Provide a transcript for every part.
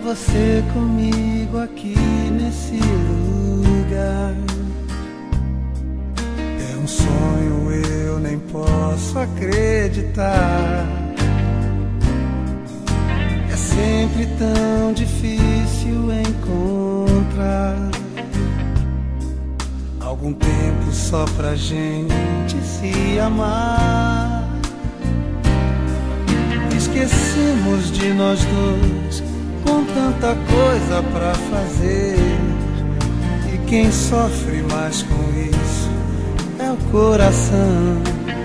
Você comigo aqui nesse lugar. É um sonho, eu nem posso acreditar. É sempre tão difícil encontrar algum tempo só pra gente se amar. Esquecemos de nós dois com tanta coisa pra fazer, e quem sofre mais com isso é o coração.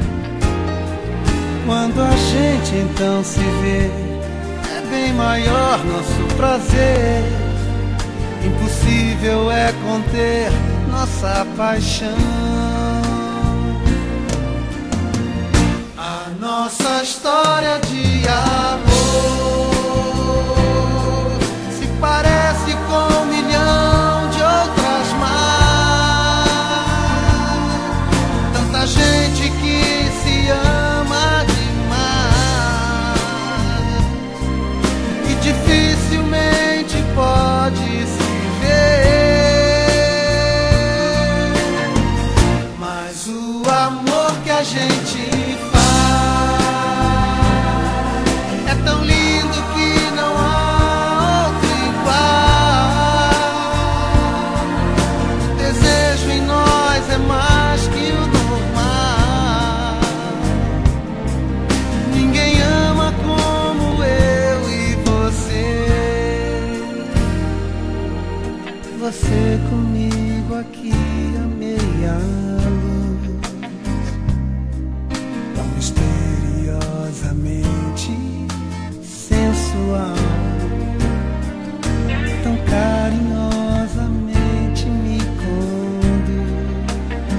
Quando a gente então se vê, é bem maior nosso prazer. Impossível é conter nossa paixão. A nossa história de amor se parece com 1 milhão de outras mais. Tanta gente que se ama demais e dificilmente pode se ver. Mas o amor que a gente é tão lindo que não há outro igual. O desejo em nós é mais que o normal. Ninguém ama como eu e você. Você comigo aqui a meia luz, tão misteriosamente sensual, tão carinhosamente me conduz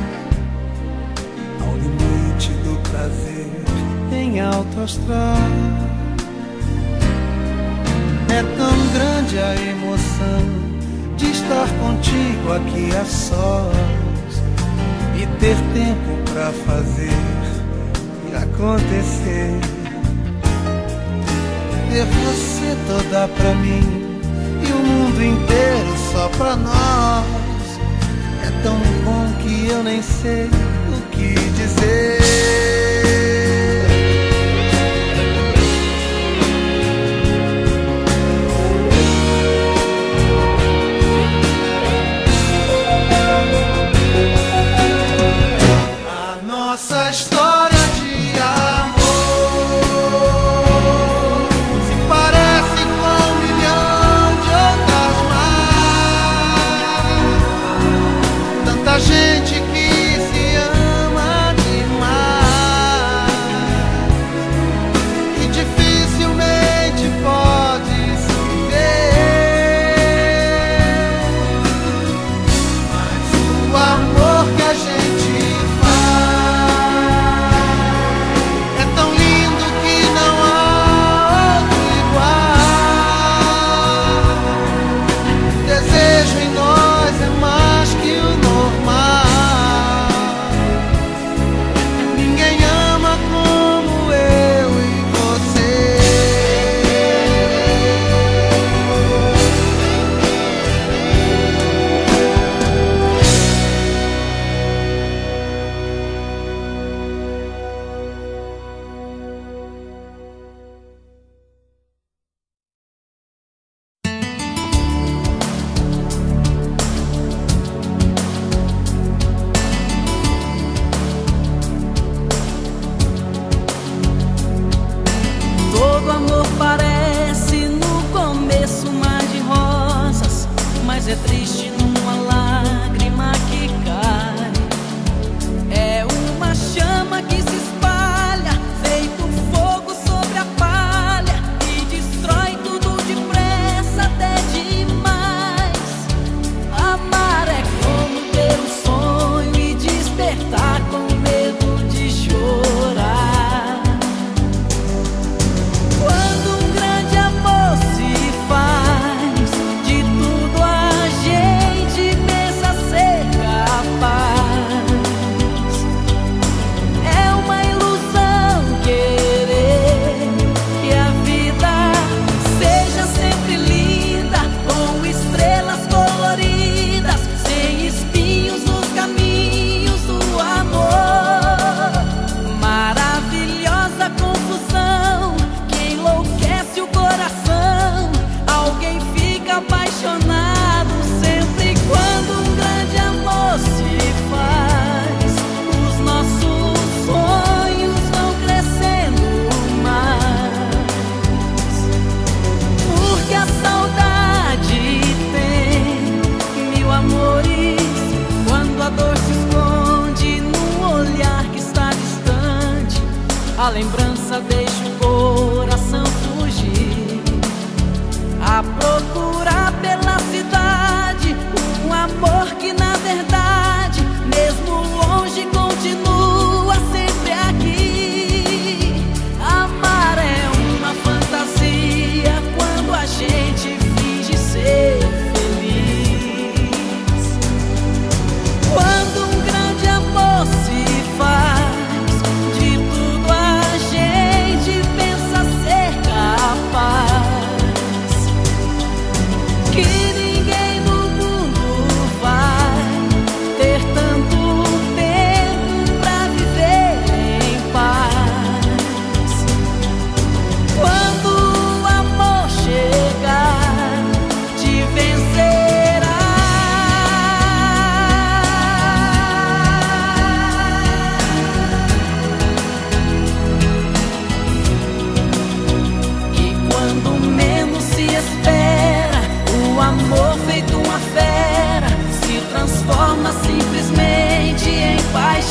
ao limite do prazer em alto astral. É tão grande a emoção de estar contigo aqui a sós e ter tempo pra fazer e acontecer. Ter você toda pra mim e o mundo inteiro só pra nós. É tão bom que eu nem sei o que dizer. A nossa história de amor se parece com 1 milhão de outras mais. Tanta gente que se ama demais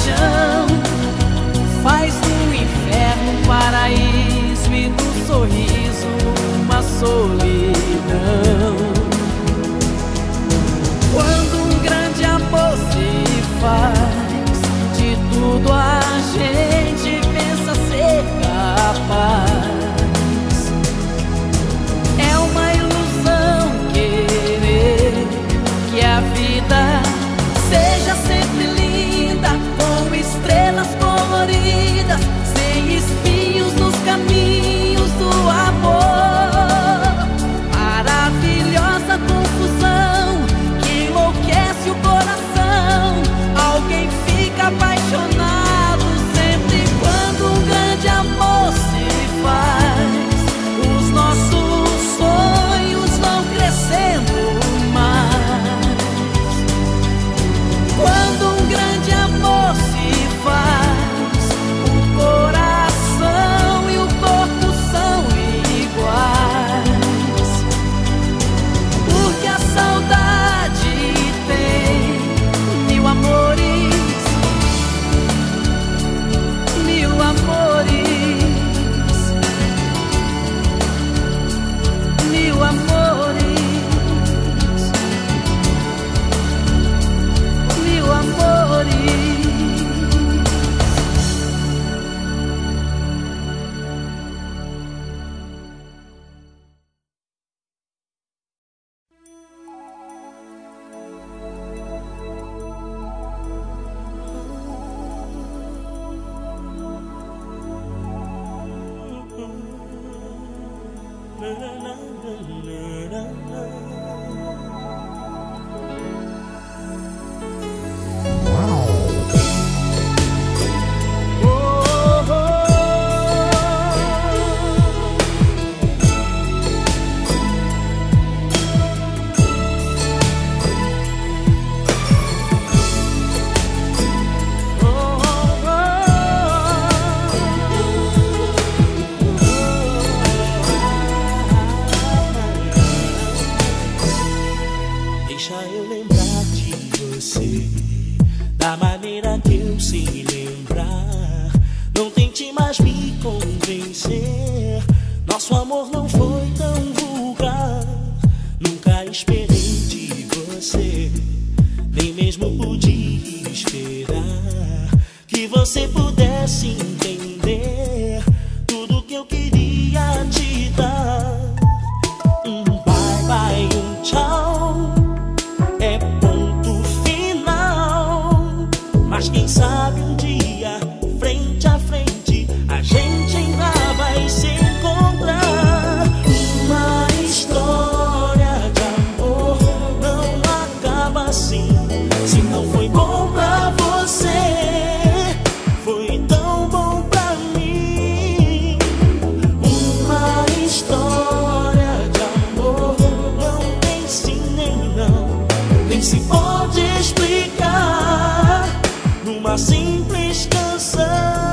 paixão faz do inferno um paraíso e do sorriso uma solidão. Quando um grande amor se faz, de tudo a gente pensa ser capaz. É uma ilusão querer que a vida seja sempre linda, com estrelas coloridas, sem espinhos nos caminhos do amor. Maravilhosa confusão que enlouquece o coração. Alguém fica apaixonado sempre quando um grande amor se faz. Os nossos sonhos vão crescendo mais. Quando um grande amor se faz, o coração e o corpo são iguais. Porque a saudade tem mil amores, mil amores, mil amores, mil amores. Deixa eu lembrar de você, da maneira que eu sei lembrar. Não tente mais me convencer, nosso amor não foi tão vulgar. Nunca esperei de você, nem mesmo podia esperar que você pudesse entender tudo que eu queria te dar. Um bye bye, um tchau, é ponto final. Mas quem sabe um dia, frente a frente, a gente ainda vai se encontrar. Uma história de amor não acaba assim. Se não foi bom pra você, foi tão bom pra mim. Uma história de amor não tem sim nem não, nem se pode explicar numa simples canção.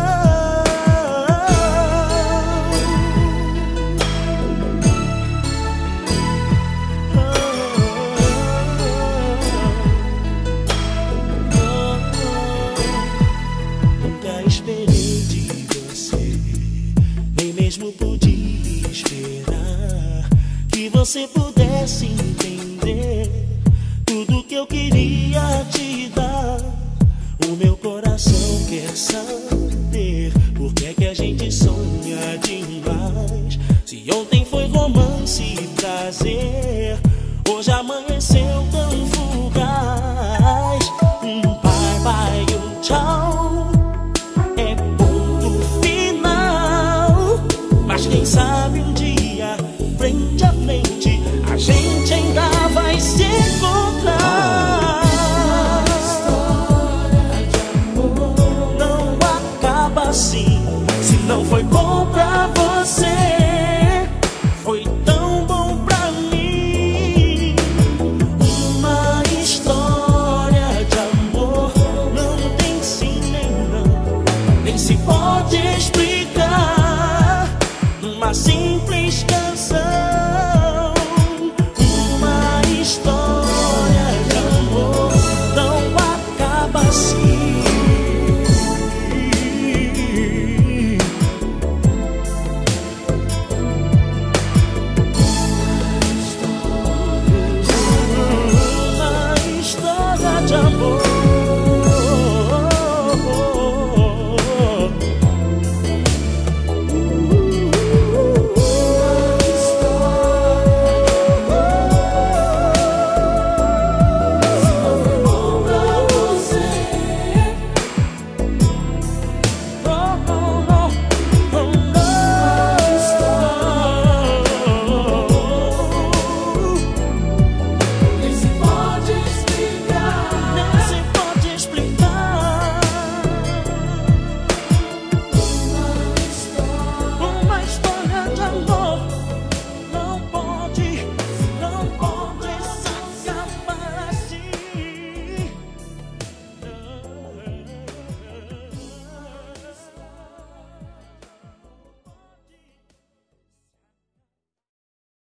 Nunca esperei de você, nem mesmo podia esperar que você pudesse entender tudo que eu queria te dar. O meu coração quer saber por que é que a gente sonha demais. Se ontem foi romance e prazer, hoje amanheceu tão fugaz. Um bye bye, um tchau, é ponto final. Mas quem sabe um dia, frente a frente, a gente